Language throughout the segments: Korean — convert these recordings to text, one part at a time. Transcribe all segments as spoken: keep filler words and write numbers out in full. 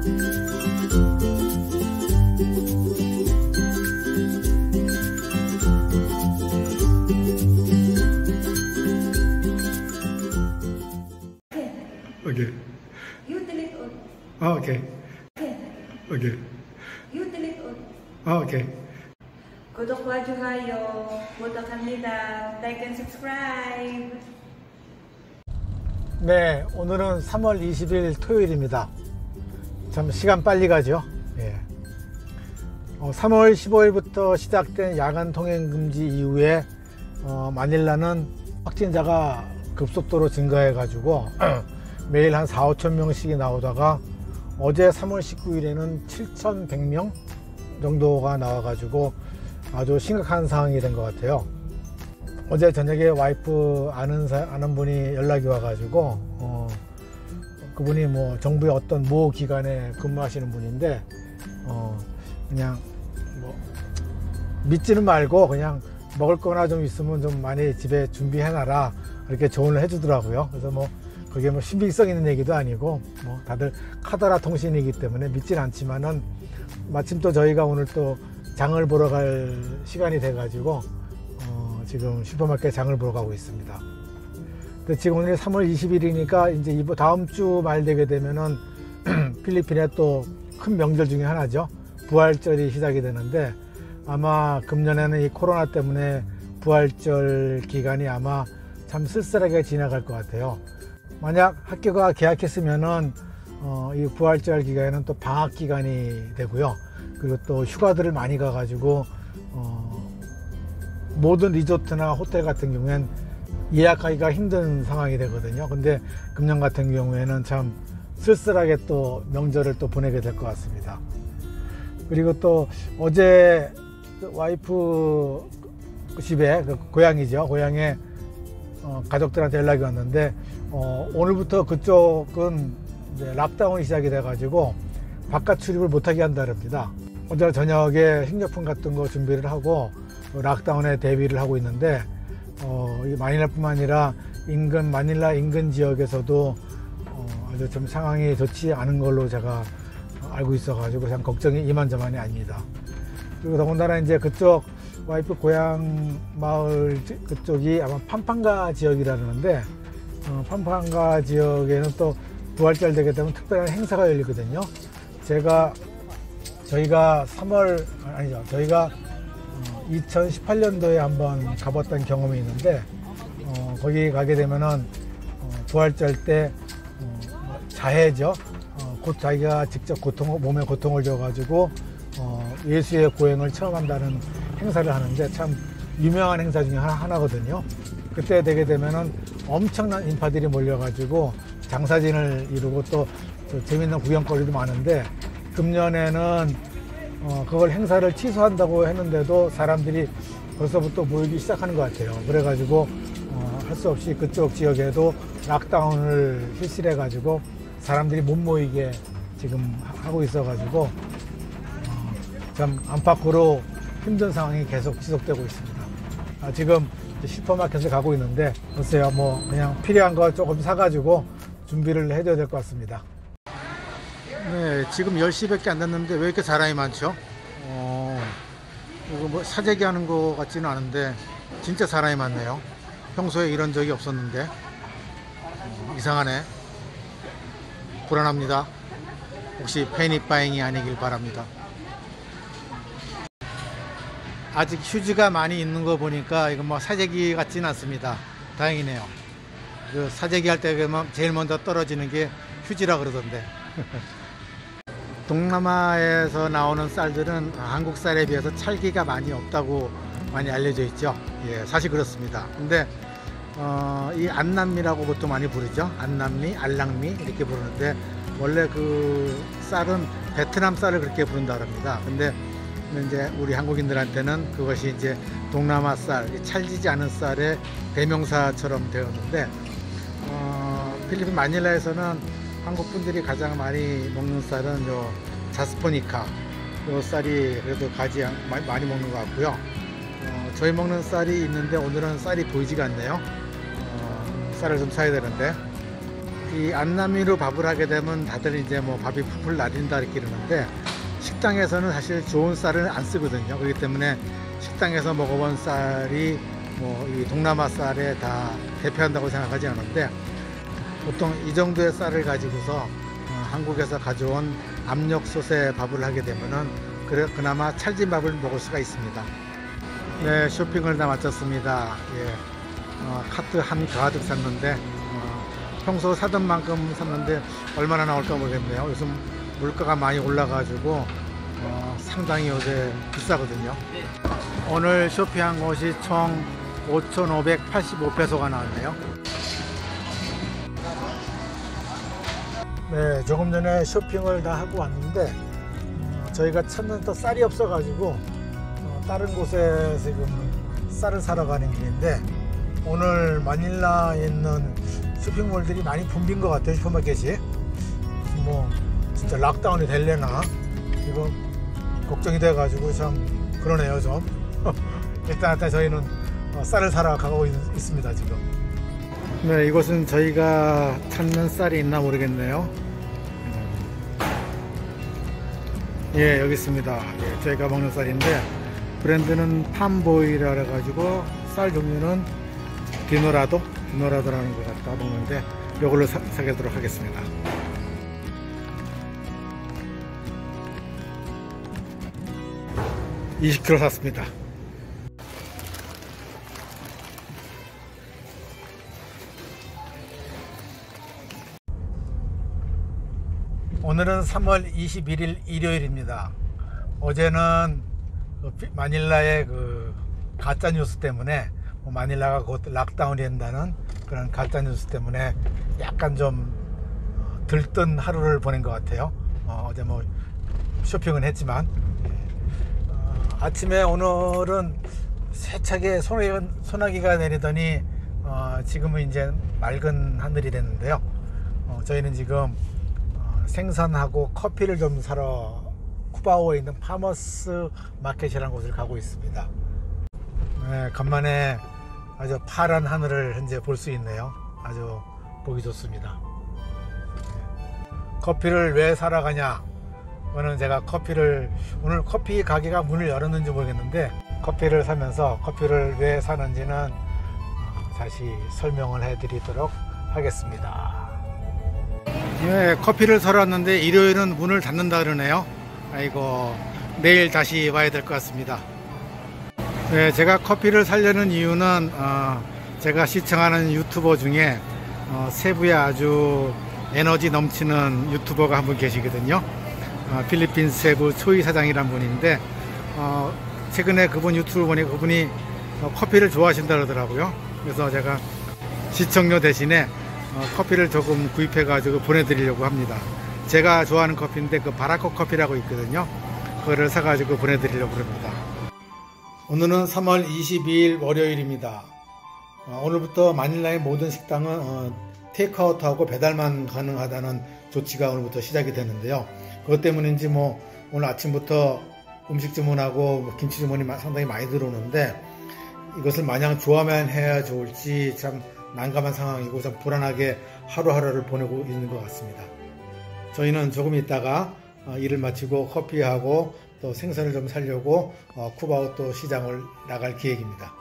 Okay. You delete all. Oh, okay. Okay. Okay. You delete all. Oh, okay. 구독과 좋아요 부탁합니다. Like and subscribe. 네, 오늘은 삼월 이십일 토요일입니다. 참 시간 빨리 가죠. 예. 어, 삼월 십오일부터 시작된 야간 통행 금지 이후에 어, 마닐라는 확진자가 급속도로 증가해 가지고 매일 한 사, 오천 명씩이 나오다가 어제 삼월 십구일에는 칠천백 명 정도가 나와 가지고 아주 심각한 상황이 된 것 같아요. 어제 저녁에 와이프 아는, 사, 아는 분이 연락이 와 가지고 어, 그분이 뭐 정부의 어떤 모 기관에 근무하시는 분인데 어, 그냥 뭐 믿지는 말고 그냥 먹을 거나 좀 있으면 좀 많이 집에 준비해 놔라 이렇게 조언을 해 주더라고요. 그래서 뭐 그게 뭐 신빙성 있는 얘기도 아니고 뭐 다들 카더라 통신이기 때문에 믿진 않지만은 마침 또 저희가 오늘 또 장을 보러 갈 시간이 돼 가지고 어 지금 슈퍼마켓 장을 보러 가고 있습니다. 근데 지금 오늘 삼월 이십일이니까 이제 이번 다음 주 말 되게 되면은 필리핀의 또 큰 명절 중에 하나죠. 부활절이 시작이 되는데 아마 금년에는 이 코로나 때문에 부활절 기간이 아마 참 쓸쓸하게 지나갈 것 같아요. 만약 학교가 개학했으면은 어, 이 부활절 기간에는 또 방학 기간이 되고요. 그리고 또 휴가들을 많이 가가지고 어, 모든 리조트나 호텔 같은 경우엔 예약하기가 힘든 상황이 되거든요. 근데 금년 같은 경우에는 참 쓸쓸하게 또 명절을 또 보내게 될 것 같습니다. 그리고 또 어제 와이프 집에 그 고향이죠. 고향에 어, 가족들한테 연락이 왔는데 어, 오늘부터 그쪽은 이제 락다운이 시작이 돼 가지고 바깥 출입을 못하게 한다릅니다. 어제 저녁에 식료품 같은 거 준비를 하고 락다운에 대비를 하고 있는데 어, 이 마닐라뿐만 아니라 인근 마닐라 인근 지역에서도 어, 아주 좀 상황이 좋지 않은 걸로 제가 알고 있어 가지고 참 걱정이 이만저만이 아닙니다. 그리고 더군다나 이제 그쪽 와이프 고향 마을 그쪽이 아마 팜팡가 지역이라는데 어, 팜팡가 지역에는 또 부활절 되게 되면 특별한 행사가 열리거든요. 제가 저희가 삼월 아니죠 저희가 어, 이천십팔년도에 한번 가봤던 경험이 있는데 어, 거기 가게 되면은 어, 부활절 때 어, 자해죠. 어, 곧 자기가 직접 고통 몸에 고통을 줘 가지고 어, 예수의 고행을 체험한다는 행사를 하는데 참 유명한 행사 중에 하나, 하나거든요. 그때 되게 되면은 엄청난 인파들이 몰려가지고 장사진을 이루고 또, 또 재밌는 구경거리도 많은데 금년에는 어, 그걸 행사를 취소한다고 했는데도 사람들이 벌써부터 모이기 시작하는 것 같아요. 그래가지고 어, 할 수 없이 그쪽 지역에도 락다운을 실시해 가지고 사람들이 못 모이게 지금 하고 있어가지고 어, 참 안팎으로 힘든 상황이 계속 지속되고 있습니다. 아, 지금 슈퍼마켓에 가고 있는데 글쎄요 뭐 그냥 필요한 거 조금 사가지고 준비를 해줘야 될 것 같습니다. 네, 지금 열 시밖에 안 됐는데 왜 이렇게 사람이 많죠? 어, 이거 뭐 사재기 하는 거 같지는 않은데 진짜 사람이 많네요. 평소에 이런 적이 없었는데 어, 이상하네. 불안합니다. 혹시 패닉바잉이 아니길 바랍니다. 아직 휴지가 많이 있는 거 보니까 이거 뭐 사재기 같지는 않습니다. 다행이네요. 그 사재기 할 때 제일 먼저 떨어지는 게 휴지라 그러던데. 동남아에서 나오는 쌀들은 한국 쌀에 비해서 찰기가 많이 없다고 많이 알려져 있죠. 예, 사실 그렇습니다. 근데 어, 이 안남미라고 보통 많이 부르죠. 안남미, 알랑미 이렇게 부르는데 원래 그 쌀은 베트남 쌀을 그렇게 부른다 합니다. 근데 이제 우리 한국인들한테는 그것이 이제 동남아 쌀, 찰지지 않은 쌀의 대명사처럼 되었는데 어, 필리핀 마닐라에서는 한국 분들이 가장 많이 먹는 쌀은 요 자스포니카 요 쌀이 그래도 가지 많이 먹는 것 같고요. 어, 저희 먹는 쌀이 있는데 오늘은 쌀이 보이지가 않네요. 어, 쌀을 좀 사야 되는데 이 안남이로 밥을 하게 되면 다들 이제 뭐 밥이 풀풀 날린다 이렇게 이러는데, 식당에서는 사실 좋은 쌀을 안 쓰거든요. 그렇기 때문에 식당에서 먹어본 쌀이 뭐 이 동남아 쌀에 다 대표한다고 생각하지 않는데, 보통 이 정도의 쌀을 가지고서 어, 한국에서 가져온 압력솥에 밥을 하게 되면은 그래 그나마 찰진 밥을 먹을 수가 있습니다. 네, 쇼핑을 다 마쳤습니다. 예, 어, 카트 한 가득 샀는데 어, 평소 사던 만큼 샀는데 얼마나 나올까 모르겠네요. 요즘 물가가 많이 올라가지고 어, 상당히 요새 비싸거든요. 오늘 쇼핑한 것이 총 오천오백팔십오 페소가 나왔네요. 네, 조금 전에 쇼핑을 다 하고 왔는데 어, 저희가 찾는 또 쌀이 없어 가지고 어, 다른 곳에 지금 쌀을 사러 가는 길인데, 오늘 마닐라에 있는 쇼핑몰들이 많이 붐빈 것 같아요. 슈퍼마켓이 뭐 진짜 락다운이 될래나 이거 걱정이 돼 가지고 참 그러네요 좀. 일단, 일단 저희는 어, 쌀을 사러 가고 있, 있습니다 지금. 네, 이곳은 저희가 찾는 쌀이 있나 모르겠네요. 예, 여기 있습니다. 예, 저희가 먹는 쌀인데 브랜드는 팜보이라 해가지고 쌀 종류는 디노라도 디노라도라는 것 같다 먹는데 이걸로 사, 사겠도록 하겠습니다. 이십 킬로그램 샀습니다. 오늘은 삼월 이십일일 일요일입니다. 어제는 마닐라의 그 가짜 뉴스 때문에 마닐라가 곧 락다운이 된다는 그런 가짜 뉴스 때문에 약간 좀 들뜬 하루를 보낸 것 같아요. 어, 어제 뭐 쇼핑은 했지만 어, 아침에 오늘은 세차게 소나기가, 소나기가 내리더니 어, 지금은 이제 맑은 하늘이 됐는데요. 어, 저희는 지금 생선하고 커피를 좀 사러 쿠바오에 있는 파머스 마켓이라는 곳을 가고 있습니다. 네, 간만에 아주 파란 하늘을 현재 볼 수 있네요. 아주 보기 좋습니다. 커피를 왜 사러 가냐? 오늘 제가 커피를 오늘 커피 가게가 문을 열었는지 모르겠는데 커피를 사면서 커피를 왜 사는지는 다시 설명을 해드리도록 하겠습니다. 예, 커피를 사러 왔는데 일요일은 문을 닫는다 그러네요. 아이고, 내일 다시 와야 될 것 같습니다. 네, 제가 커피를 사려는 이유는 어, 제가 시청하는 유튜버 중에 어, 세부에 아주 에너지 넘치는 유튜버가 한 분 계시거든요. 어, 필리핀 세부 초이 사장이란 분인데 어, 최근에 그분 유튜브 보니 그분이 어, 커피를 좋아하신다 그러더라고요. 그래서 제가 시청료 대신에 어, 커피를 조금 구입해 가지고 보내드리려고 합니다. 제가 좋아하는 커피인데 그 바라코 커피라고 있거든요. 그거를 사 가지고 보내드리려고 합니다. 오늘은 삼월 이십이일 월요일입니다. 어, 오늘부터 마닐라의 모든 식당은 어, 테이크아웃하고 배달만 가능하다는 조치가 오늘부터 시작이 되는데요. 그것 때문인지 뭐 오늘 아침부터 음식 주문하고 뭐 김치 주문이 상당히 많이 들어오는데 이것을 마냥 좋아만 해야 좋을지 참 난감한 상황이고 참 불안하게 하루하루를 보내고 있는 것 같습니다. 저희는 조금 있다가 일을 마치고 커피하고 또 생선을 좀 사려고 쿠바오 또 시장을 나갈 계획입니다.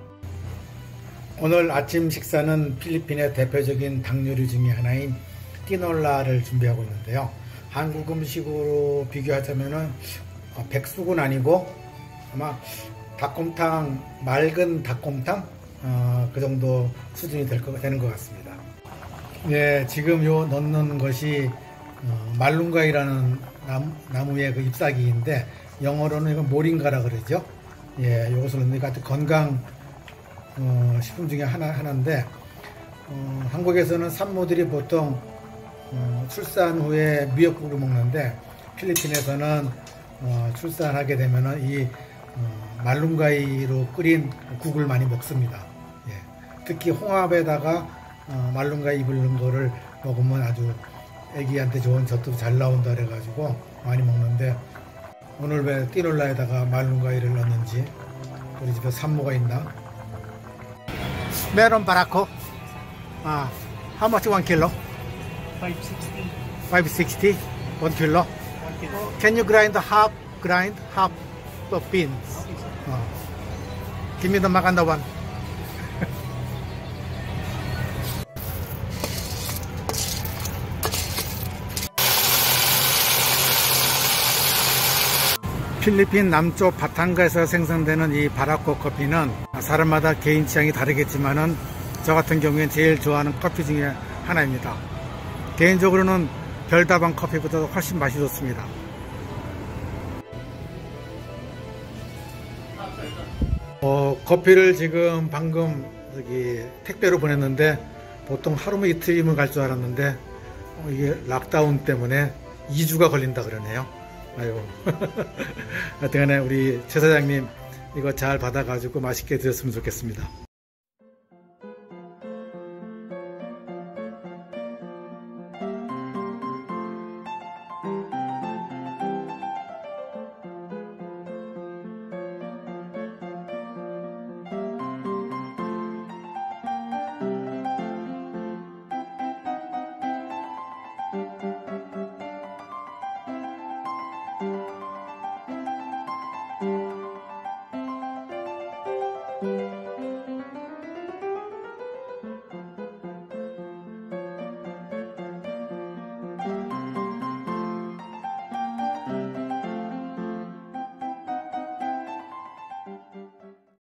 오늘 아침 식사는 필리핀의 대표적인 닭 요리 중에 하나인 티놀라를 준비하고 있는데요. 한국 음식으로 비교하자면은 백숙은 아니고 아마 닭곰탕, 맑은 닭곰탕 어, 그 정도 수준이 될 거, 되는 것 같습니다. 네, 지금 요 넣는 것이 어, 말룽가이라는 나무, 나무의 그 잎사귀인데 영어로는 이건 모링가라 그러죠. 예, 이것을 넣으니까 아주 건강 어, 식품 중에 하나 하나인데 어, 한국에서는 산모들이 보통 어, 출산 후에 미역국을 먹는데 필리핀에서는 어, 출산하게 되면은 이 어, 말룽가이로 끓인 국을 많이 먹습니다. 예. 특히 홍합에다가 어, 말룽가이 잎을 넣은 거를 먹으면 아주 애기한테 좋은 젖도 잘 나온다 그래가지고 많이 먹는데 오늘 왜 티놀라에다가 말룽가이를 넣는지 우리 집에 산모가 있나? 메론 바라코. 아, how much one kilo? five sixty. five sixty? one kilo? One kilo. Can you grind half, grind half of beans? Okay, sir. 어. Give me the maganda one. 필리핀 남쪽 바탕가에서 생산되는 이 바라코 커피는 사람마다 개인 취향이 다르겠지만은 저 같은 경우엔 제일 좋아하는 커피 중에 하나입니다. 개인적으로는 별다방 커피보다도 훨씬 맛이 좋습니다. 어, 커피를 지금 방금 여기 택배로 보냈는데 보통 하루면 이틀이면 갈 줄 알았는데 어, 이게 락다운 때문에 이 주가 걸린다 그러네요. 아이고. 하여튼간에 우리 최 사장님 이거 잘 받아가지고 맛있게 드셨으면 좋겠습니다.